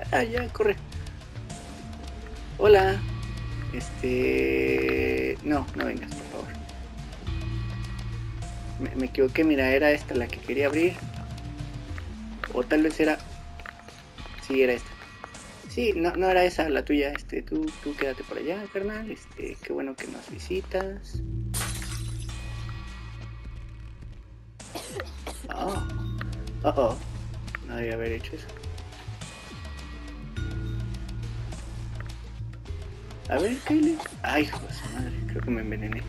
Ya, corre. Hola. No, no vengas, por favor. Me equivoqué, mira, era esta la que quería abrir. O tal vez era... Sí, era esta. Sí, no, no era esa la tuya. Tú quédate por allá, carnal. Qué bueno que nos visitas. Oh, oh. No debía haber hecho eso. A ver, Kaylee. Ay, hijo de su madre, creo que me envenené.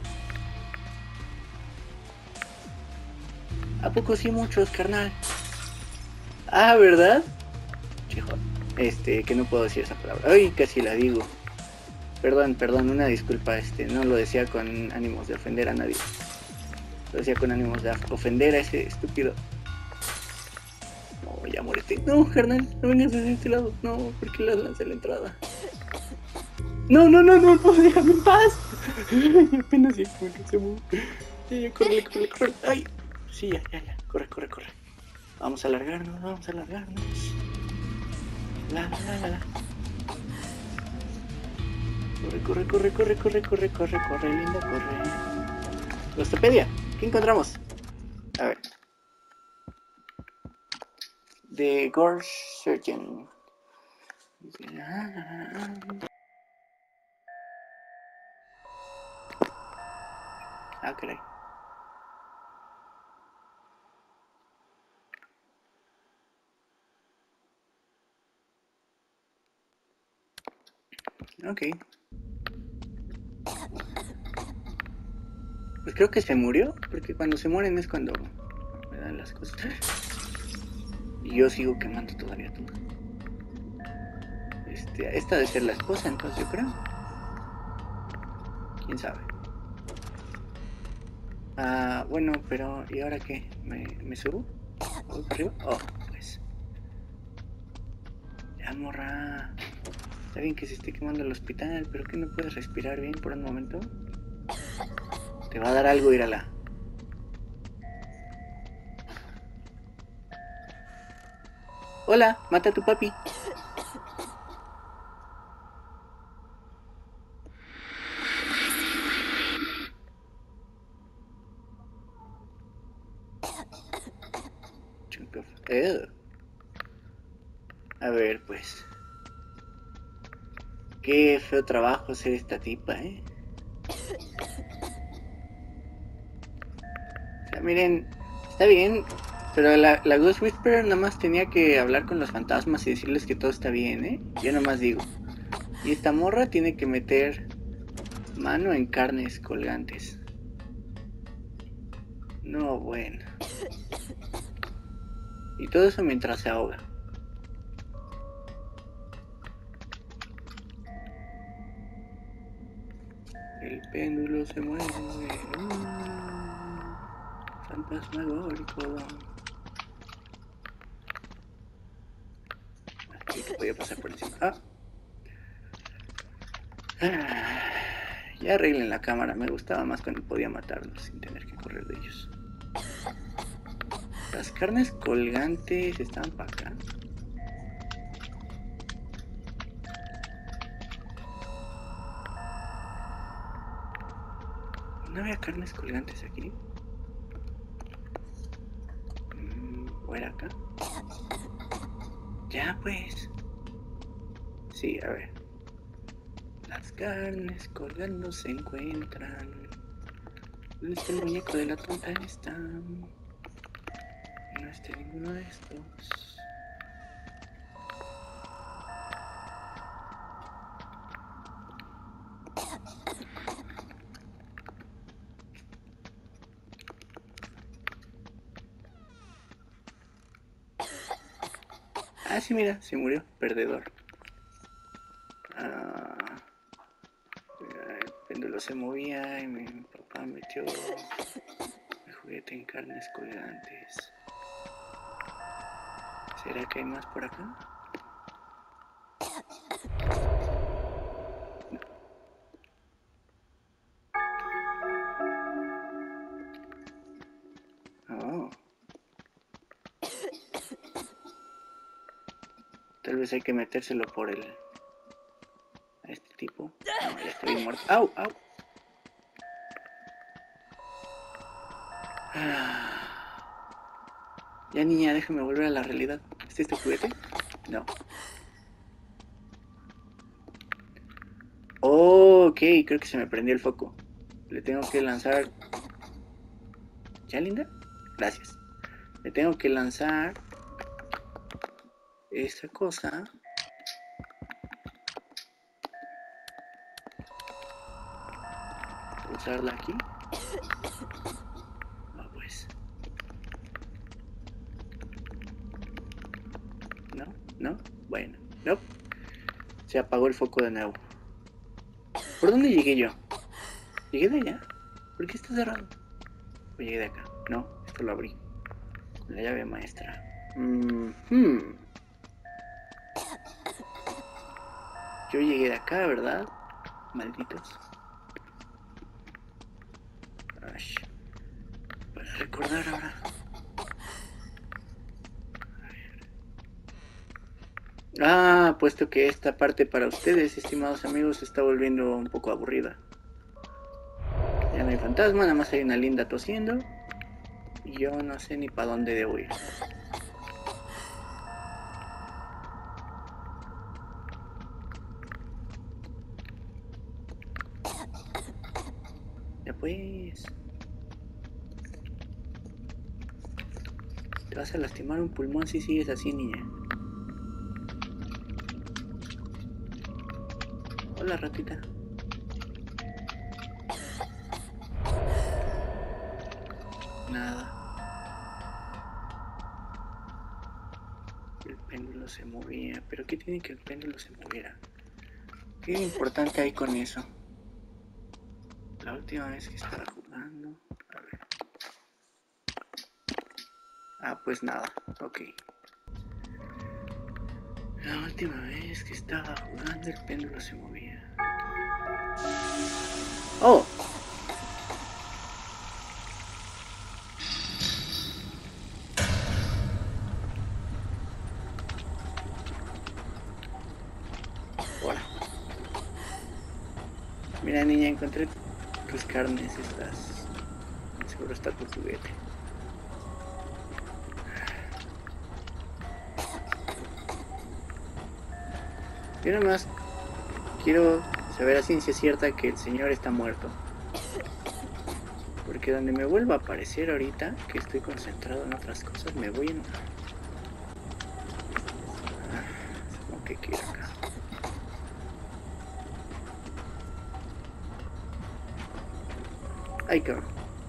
¿A poco sí muchos, carnal? Ah, ¿verdad? Chijo. Que no puedo decir esa palabra. Ay, casi la digo. Perdón, una disculpa. No lo decía con ánimos de ofender a nadie. Lo decía con ánimos de ofender a ese estúpido. No, ya muérete. No, carnal, no vengas desde este lado. No, porque le lancé la entrada. No, déjame en paz. Apenas ya se mueve. Corre. Ay, sí, ya. Corre. Vamos a alargarnos. La. Corre, linda, corre. Lostopedia, ¿qué encontramos? A ver. The Gore Surgeon. Ah, caray. Ok. Pues creo que se murió, porque cuando se mueren es cuando me dan las cosas. Y yo sigo quemando todavía todo. Esta debe ser la esposa, entonces yo creo. ¿Quién sabe? Ah, bueno, pero ¿y ahora qué? ¿Me subo? ¿Voy para arriba? Oh, pues. Ya, morra. Está bien que se esté quemando el hospital, pero que no puedes respirar bien por un momento. Te va a dar algo, írala. Hola, mata a tu papi. A ver, pues. Qué feo trabajo ser esta tipa, ¿eh? O sea, miren, está bien, pero la Ghost Whisperer nada más tenía que hablar con los fantasmas y decirles que todo está bien, ¿eh? Yo nada más digo. Y esta morra tiene que meter mano en carnes colgantes. No, bueno. Y todo eso mientras se ahoga. El péndulo se mueve. Fantasmagórico. Aquí que podía pasar por encima. Ya arreglen la cámara. Me gustaba más cuando podía matarlos sin tener que correr de ellos. Las carnes colgantes estaban para acá. ¿No había carnes colgantes aquí? ¿O era acá? Ya pues. Sí, a ver. Las carnes colgando se encuentran. ¿Dónde está el muñeco de la tonta esta? No está ninguno de estos. Ah, sí, mira, se murió. Perdedor. El péndulo se movía y mi papá metió el juguete en carnes colgantes. ¿Será que hay más por acá? Oh. Tal vez hay que metérselo por el... a este tipo. No, ya estoy muerto. ¡Au! ¡Au! Ya niña, déjame volver a la realidad. ¿Este es tu juguete? No. Oh, ok, creo que se me prendió el foco. Le tengo que lanzar... ¿Ya, linda? Gracias. Le tengo que lanzar... esta cosa. Usarla aquí. Ah, pues. No, no. Bueno, no. Se apagó el foco de nuevo. ¿Por dónde llegué yo? ¿Llegué de allá? ¿Por qué está cerrado? ¿O llegué de acá? No, esto lo abrí. Con la llave maestra. Yo llegué de acá, ¿verdad? Malditos. Ay, para recordar ahora. Ah, puesto que esta parte para ustedes, estimados amigos, se está volviendo un poco aburrida. Ya no hay fantasma, nada más hay una linda tosiendo. Y yo no sé ni para dónde debo ir. Ya pues. Te vas a lastimar un pulmón si sigues así, niña. Hola, ratita. Nada. El péndulo se movía. ¿Pero qué tiene que el péndulo se moviera? ¿Qué importante hay con eso? La última vez que estaba jugando... A ver. Ah, pues nada. Ok. La última vez que estaba jugando el péndulo se movía. ¡Oh! Hola. Mira, niña, encontré tus carnes estas. Seguro está tu juguete. Yo nada más quiero saber a ciencia cierta que el señor está muerto. Porque donde me vuelva a aparecer ahorita, que estoy concentrado en otras cosas, me voy a enojar. Supongo que quiero acá. Ay, cabrón.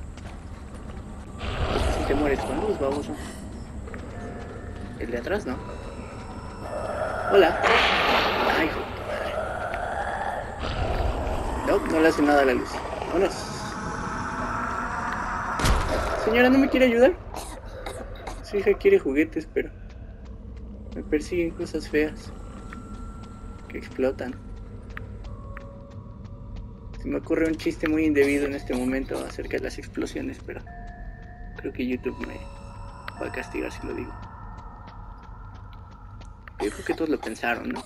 Si te mueres con luz, baboso. El de atrás, ¿no? Hola. Ay, hijo. No le hace nada a la luz. Vámonos. Señora, ¿no me quiere ayudar? Su hija quiere juguetes, pero me persiguen cosas feas que explotan. Se me ocurre un chiste muy indebido en este momento acerca de las explosiones, pero creo que YouTube me va a castigar si lo digo. Yo creo que todos lo pensaron, ¿no?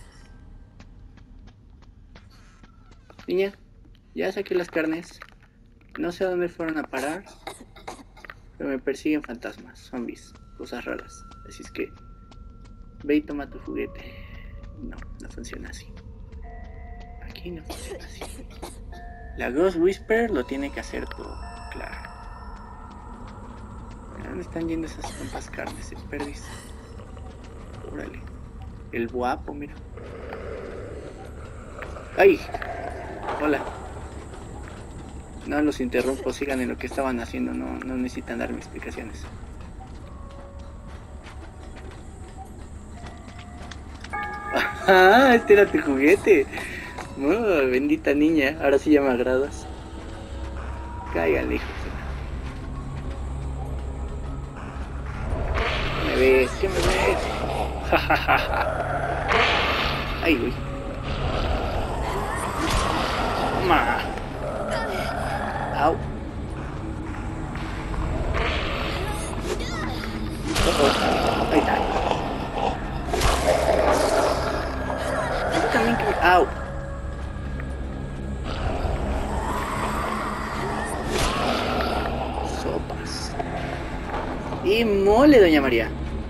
Niña, ya saqué las carnes. No sé a dónde fueron a parar, pero me persiguen fantasmas, zombies, cosas raras. Así es que ve y toma tu juguete. No, no funciona así. Aquí no funciona así. La Ghost Whisper lo tiene que hacer todo, claro. ¿A dónde están yendo esas tontas carnes? El perdiz. Órale. El guapo, mira. ¡Ay! Hola. No los interrumpo, sigan en lo que estaban haciendo, no necesitan darme explicaciones. ¡Ah! Este era tu juguete. Oh, bendita niña, ahora sí ya me agradas. Cáiganle, hijo. ¿Me ves? ¿Qué me ves? Ay, güey. Ma. Au. Ahí está. ¡Au! Sopas. Y mole, doña María.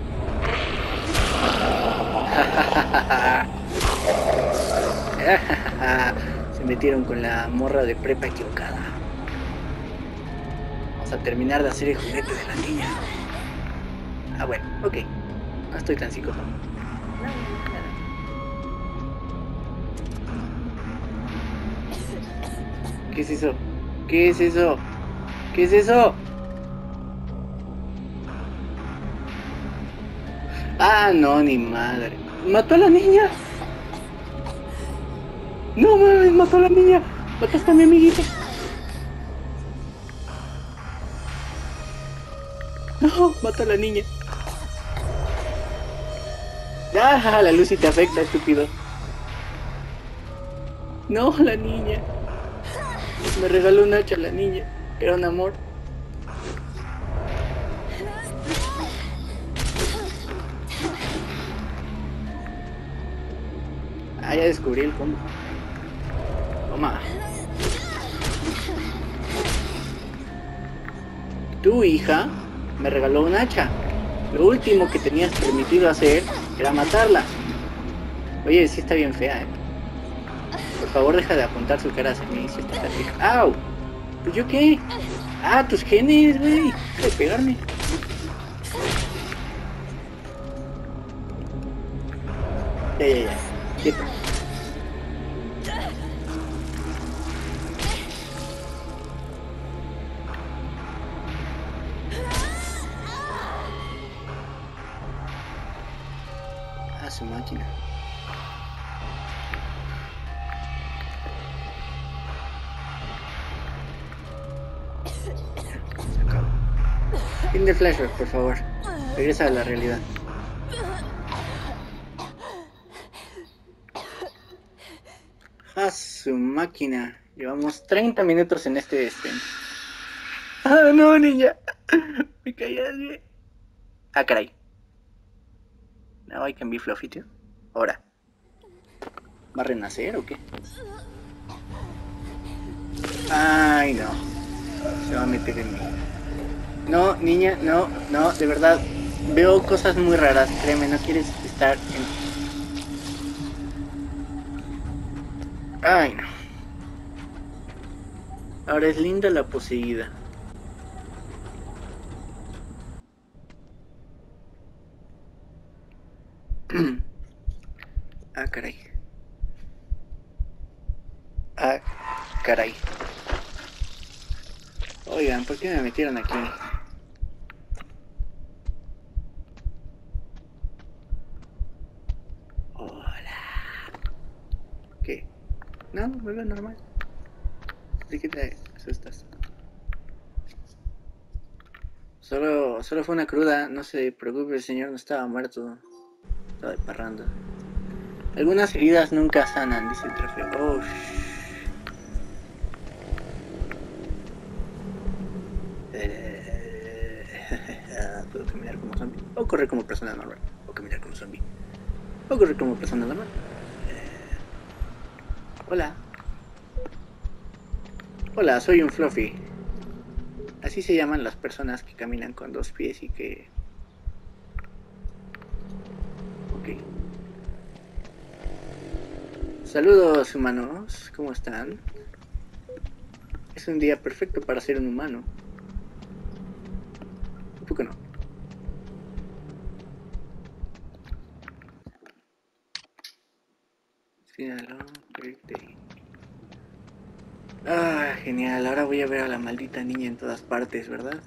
Se metieron con la morra de prepa equivocada. Vamos a terminar de hacer el juguete de la niña. Ah, bueno, ok. No estoy tan psicópata. ¿Qué es eso? ¿Qué es eso? ¿Qué es eso? Ah, no, ni madre. ¿Mató a la niña? No mames, mató a la niña. Mataste a mi amiguita. No, mató a la niña. Ah, la luz sí te afecta, estúpido. No, la niña. Me regaló un hacha la niña. Era un amor. Ah, ya descubrí el combo. Toma. Tu hija me regaló un hacha. Lo último que tenías permitido hacer era matarla. Oye, sí está bien fea, Por favor, deja de apuntar su cara hacia mí si está tan fea. ¡Au! ¿Pues yo qué? Ah, tus genes, güey. Deja de pegarme. Ya. Quieto. A su máquina. Se acabó. Fin de flashback, por favor. Regresa a la realidad. A su máquina. Llevamos 30 minutos en este stream. Ah, no, niña. Me caías bien. Ah, caray. Now I can be fluffy too. Ahora. ¿Va a renacer o qué? Ay, no. Se va a meter en mí. No, niña, no, de verdad. Veo cosas muy raras, créeme, no quieres estar en... Ay, no. Ahora es linda la poseída. Ah, caray. Ah, caray. Oigan, ¿por qué me metieron aquí? Hola. ¿Qué? No, me veo normal. ¿De qué te asustas? Solo fue una cruda, no se preocupe, el señor no estaba muerto. Estaba de parranda. Algunas heridas nunca sanan, dice el trofeo. Oh, ¿puedo caminar como zombie? O correr como persona normal. O caminar como zombie. O correr como persona normal. Hola. Hola, soy un fluffy. Así se llaman las personas que caminan con dos pies y que... Ok. Saludos, humanos. ¿Cómo están? Es un día perfecto para ser un humano. ¿Por qué no? Birthday. Ah, genial. Ahora voy a ver a la maldita niña en todas partes, ¿verdad?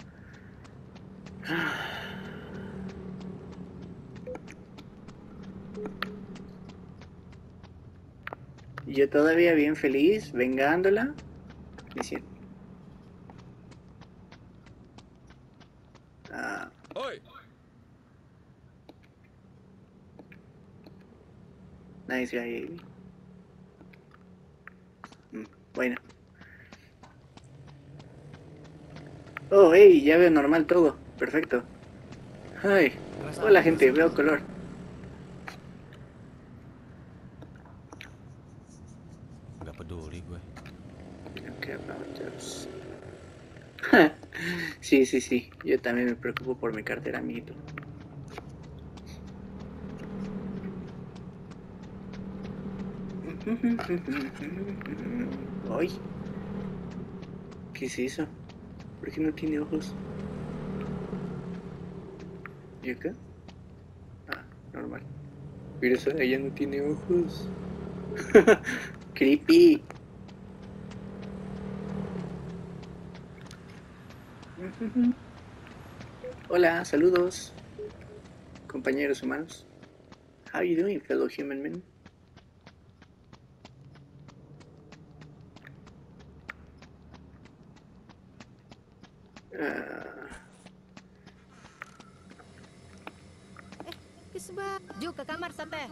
Y yo todavía bien feliz, vengándola. Diciendo... Nice guy. Bueno. Oh, hey, ya veo normal todo. Perfecto. Ay, hola gente, veo color. care about us. Sí, yo también me preocupo por mi cartera, amiguito. Ay, ¿qué es eso? ¿Por qué no tiene ojos? ¿Y acá? Ah, normal. Pero esa de allá no tiene ojos. Creepy. Hola, saludos, compañeros humanos. How you doing, fellow human men? Ke kamar sampai.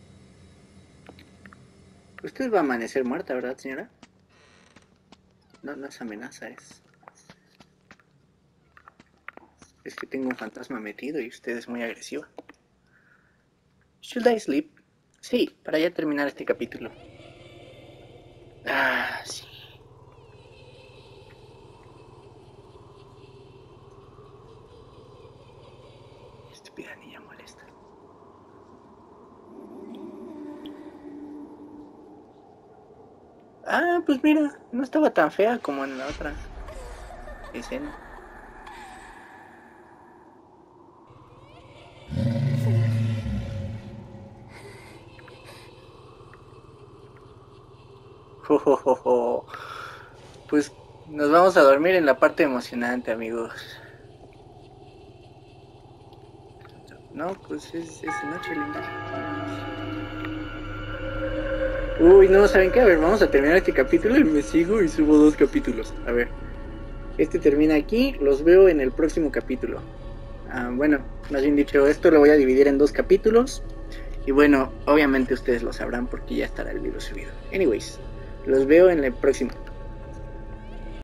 Usted va a amanecer muerta, ¿verdad, señora? No, no es amenaza, es que tengo un fantasma metido y usted es muy agresiva. Should I sleep? Sí, para ya terminar este capítulo. Ah, sí. Estúpida niña molesta. Ah, pues mira, no estaba tan fea como en la otra escena. Pues nos vamos a dormir en la parte emocionante, amigos. No, pues es noche, linda. Uy, no, ¿saben qué? A ver, vamos a terminar este capítulo y me sigo y subo 2 capítulos. A ver, este termina aquí, los veo en el próximo capítulo. Bueno, más bien dicho, esto lo voy a dividir en 2 capítulos. Y bueno, obviamente ustedes lo sabrán porque ya estará el video subido. Anyways, los veo en el próximo.